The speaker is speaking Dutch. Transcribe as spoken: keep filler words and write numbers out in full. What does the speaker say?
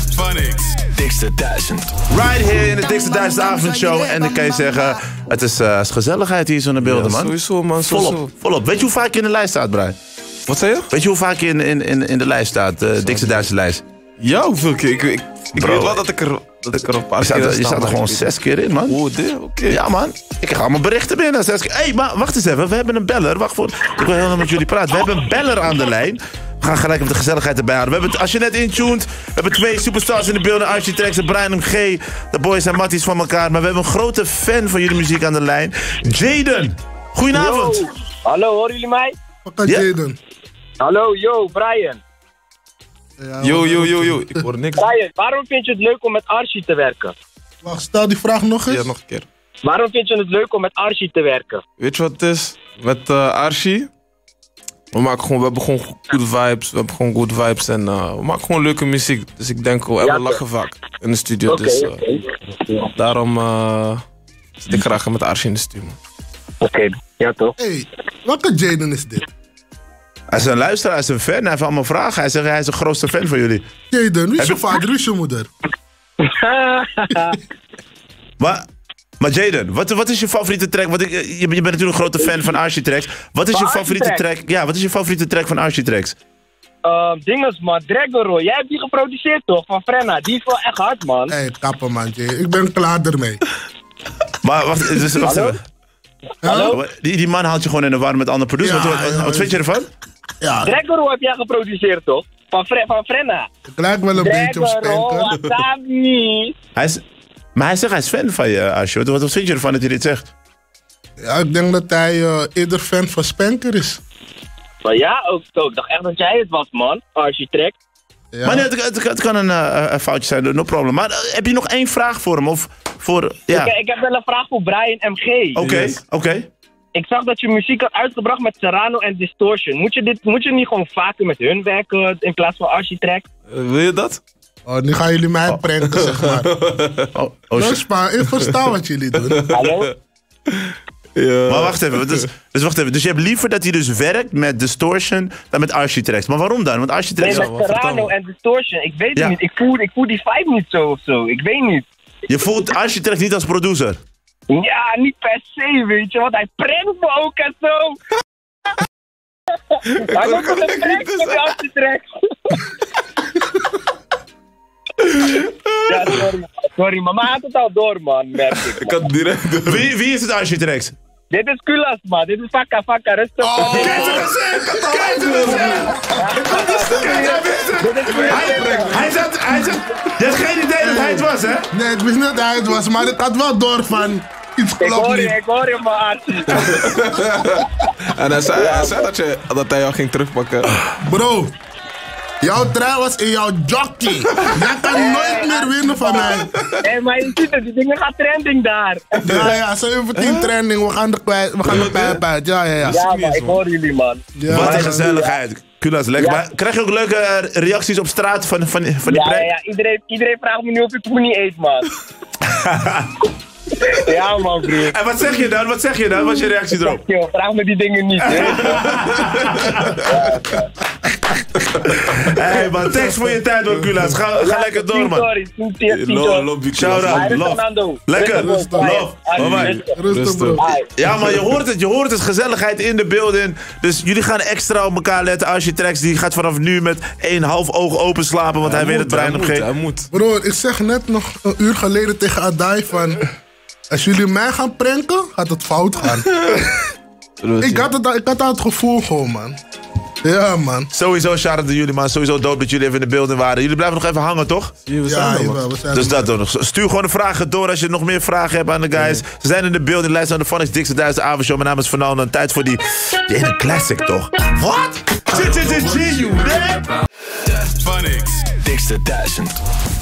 Phonics. Dikste duizend. Right here in de Dikste Duizend avondshow. En dan kan je zeggen, het is, uh, is gezelligheid hier zo in de beelden, man. Ja, sowieso, man. Sowieso. Volop, volop. Weet je hoe vaak je in de lijst staat, Brian? Wat zei je? Weet je hoe vaak je in, in, in, in de lijst staat, de Dikste Duizend lijst? Ja, hoeveel keer? Ik, ik, ik weet wel dat ik er, dat ik er een paar Je keer staat, sta. je staat er gewoon zes keer in, man. Oh, dit? Oké. Okay. Ja, man. Ik krijg allemaal berichten binnen. Zes keer. Hé, hey, maar wacht eens even. We hebben een beller. Wacht voor. Ik wil helemaal met jullie praten. We hebben een beller aan de lijn. We gaan gelijk met de gezelligheid erbij houden. We hebben, als je net intuned, we hebben twee superstars in de beelden. Archie Tracks en Brian M G. De boys zijn matties van elkaar. Maar we hebben een grote fan van jullie muziek aan de lijn. Jaden. Goedenavond. Yo. Hallo, horen jullie mij? Wat kan Ja. Jaden? Hallo, yo, Brian. Ja, Yo, yo, yo, yo. Ik hoor niks. Brian, waarom vind je het leuk om met Archie te werken? Wacht, stel die vraag nog eens. Ja, nog een keer. Waarom vind je het leuk om met Archie te werken? Weet je wat het is? Met uh, Archie. We, maken gewoon, we hebben gewoon goede vibes. We hebben gewoon good vibes. En uh, we maken gewoon leuke muziek. Dus ik denk, oh, en we Ja, lachen vaak in de studio. Oké, dus uh, oké. Ja. daarom uh, zit ik graag met Archie in de studio. Oké, ja toch? Hey, welke Jaden is dit? Hij is een luisteraar, hij is een fan. Hij heeft allemaal vragen. Hij zegt, hij is de grootste fan van jullie. Jaden, wie is je Heb je- vader, wie is je moeder? Maar, maar Jaden, wat, wat is je favoriete track? Want ik, je, je bent natuurlijk een grote fan van Archie Tracks. Wat is Van je Archie favoriete Tracks? track? Ja, wat is je favoriete track van Archie Tracks? Uh, dinges man, Dragon, jij hebt die geproduceerd toch? Van Frenna, die is wel echt hard man. Hé, hey, kappen man, Jaden. Ik ben klaar ermee. Maar wacht, dus, wacht Hallo? even. Hallo? Die, die man haalt je gewoon in de war met andere producers. Ja, wat, wat, ja, wat vind je ervan? Ja, Dragon heb jij geproduceerd toch? Van, Fre van Frenna. ik lijk wel een beetje op Dragon, Spanker. wasabi. Hij is, maar hij zegt hij is fan van je, Archie. Wat, wat vind je ervan dat hij dit zegt? Ja, ik denk dat hij uh, eerder fan van Spanker is. Maar ja, ook, ook. Ik dacht echt dat jij het was man, Archie Track. Ja. Maar nee, het, het, het kan een, uh, een foutje zijn, no problem. Maar uh, heb je nog één vraag voor hem? Of voor, ja. Ik, ik heb wel een vraag voor Brian M G. Oké, Yes. oké. Ik zag dat je muziek had uitgebracht met Serrano en Distortion. Moet je, dit, moet je niet gewoon vaker met hun werken in plaats van Archie Track? Uh, wil je dat? Oh, nu gaan jullie mij pranken, zeg maar. Oh, oh, No, shit. Spa, ik versta wat jullie doen. Hallo? Ja. Maar wacht even, dus, dus wacht even. Dus je hebt liever dat hij dus werkt met Distortion dan met Archie Tracks. Maar waarom dan? Want Archie Nee, Tracks... met wat Serrano vertel me. en Distortion. Ik weet het Ja. niet. Ik voel, ik voel die vibe niet zo of zo. Ik weet niet. Je voelt Archie Tracks niet als producer. Ja, niet per se, weet je. Want hij prankt me ook en zo. Hij loopt met een prank met die Archie Track. Ja, sorry. Sorry, maar hij had het al door, man. Merk ik. Ik had direct door. Wie, wie is het Archie Tracks? Dit is Kulas, man. Dit is Fakka Fakka. Rustig. Oh, Dit is- Hij, hij zat... Hij zat... Je hebt geen idee dat hij het was, hè? Nee, ik wist niet dat hij het was, maar ik had wel door van iets Ik klopt hoor je, niet. ik hoor je, man, Archie. En hij zei, hij zei dat, je, dat hij jou ging terugpakken. Bro, jouw trui was in jouw jockey. Jij kan nooit meer winnen van mij. Hé, maar je ziet het. Die dingen gaan trending daar. Ja, ja, zeventien training, we gaan de, kwijt, we gaan de pijp uit. Ja, ja, ja. Ja, man. Ik hoor jullie, man. Ja, Wat een ja. gezelligheid. Kulas, lekker. Ja. Maar krijg je ook leuke eh, reacties op straat van, van, van die Ja, ja, prank? ja. Iedereen, iedereen vraagt me nu of ik poenie eet, man. Ja, man, vriend. En wat zeg je dan? Wat zeg je dan? Wat is je reactie erop? Yo, vraag me die dingen niet, hè. Hé hey, man, thanks voor je tijd hoor, Kulas. Ga, ga lekker door, man. Sorry, Lo- lobby Shout class. out, love. Fernando. Lekker, Rustig, love. Brian. Bye bye. Rustig. Rustig, bro. Hi. Ja, maar je hoort het, je hoort het. Gezelligheid in de building. Dus jullie gaan extra op elkaar letten. Archie Tracks, die gaat vanaf nu met één half oog open slapen, want hij, weet het hij brein moet, op hij geen. moet. Bro, ik zeg net nog een uur geleden tegen Adai van... Als jullie mij gaan pranken, gaat het fout gaan. ik, had het, ik had al het gevoel gewoon, man. Ja, man. Sowieso shout-out aan jullie, man. Sowieso dood dat jullie even in de building waren. Jullie blijven nog even hangen, toch? Hier, we Ja, zijn er, man. jawel, we zijn Dus er. dat doen nog. Stuur gewoon de vragen door als je nog meer vragen hebt aan de guys. Ze zijn in de building. Lijst aan de Phonics Dikste Duizend avondshow. Mijn naam is Fernando. En tijd voor die... Die ene classic, toch? Wat? Zit, zit, zit, zie je, Phonics. Dikste duizend.